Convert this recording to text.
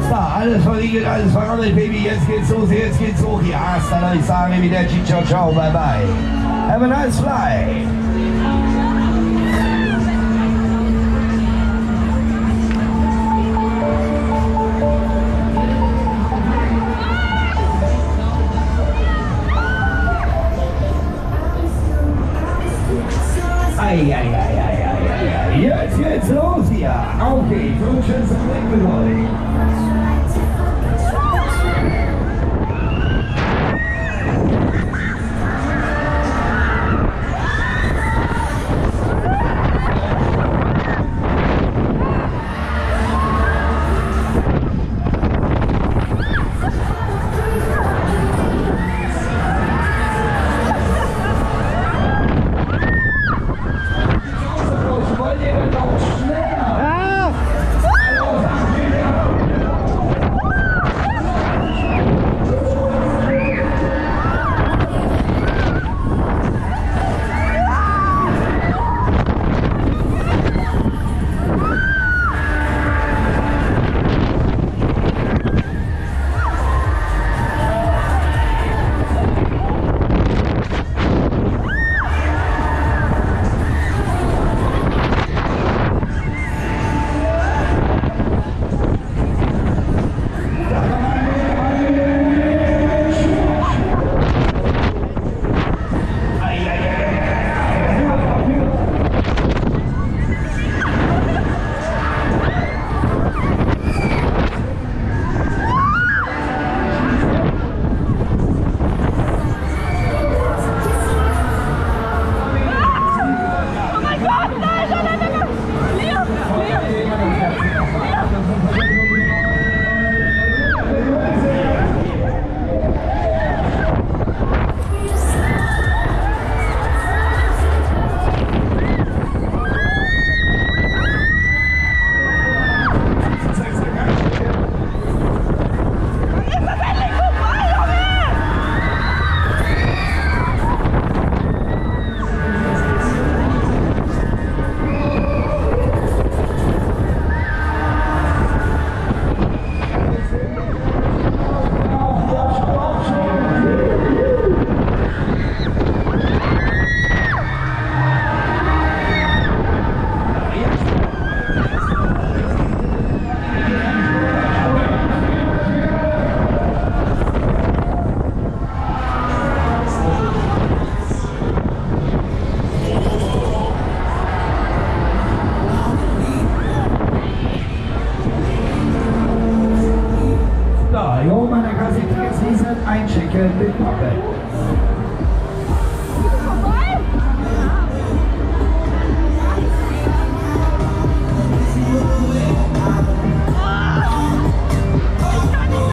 So, alles verriegelt, alles verrammelt, Baby. Jetzt geht's los, jetzt geht's hoch. Ja, dann ich sage wieder ciao, ciao, bye bye. Have a nice flight. Jetzt geht's los hier. Auf geht's und schön zum Blick mit euch. Einchecken mit Pappe.